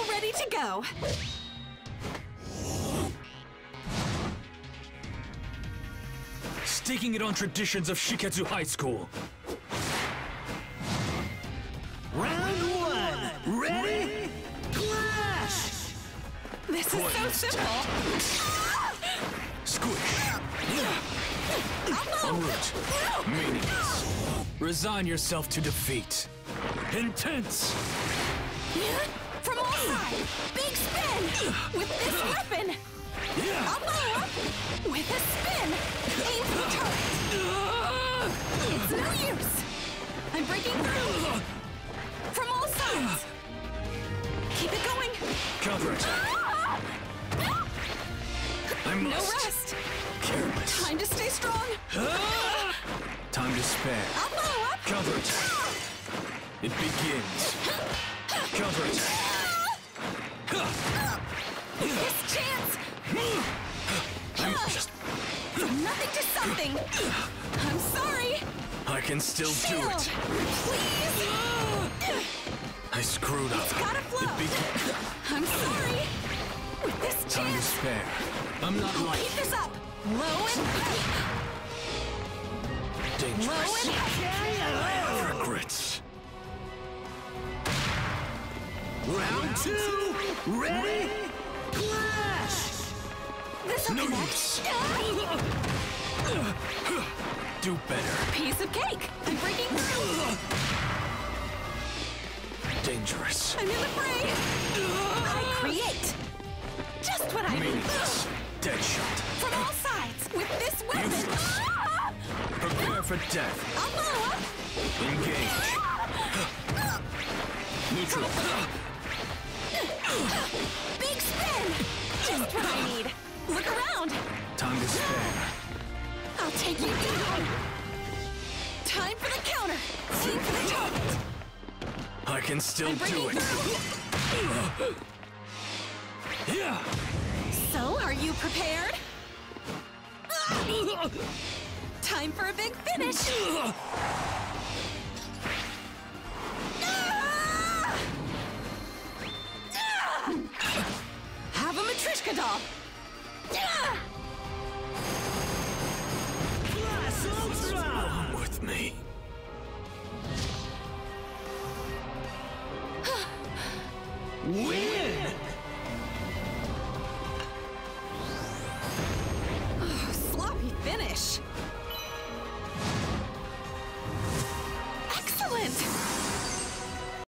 All ready to go. Staking it on traditions of Shiketsu High School. Round 1. Ready? Clash! This is so simple. Squish. En route. Meaningless. Resign yourself to defeat. Intense. From all sides. Big spin. With this weapon. Up. With a spin. Aim for the target. It's no use. I'm breaking through. From all sides. Keep it going. Counterattack. I must. No rest. Careless. Time to stay strong. Time to spare. Up. Counterattack. It begins. Counterattack. This chance. I'm just... From nothing to something. I'm sorry. I can still do Shield. it. Please. I screwed up. It's gotta flow. I'm sorry. With this Time to chance. spare. I'm not I'll like keep this up. Low and dangerous. low and Regrets. Round 2. Ready? Clash! This'll No connect. use. Do better. Piece of cake. I'm breaking through. Dangerous. I'm in the fray. I create. Just what I need. Meaningless. Dead shot. From all sides. With this weapon. Useless. Prepare for death. Up. Engage. Neutral. Big spin. Just what I need. Look around. Time to spare. I'll take you down. Time for the counter. Aim for the target. I can still I'm do breaking it. through. Yeah. So, are you prepared? Time for a big finish. Have a Matryoshka doll. Class Ultra! Come with me. Win!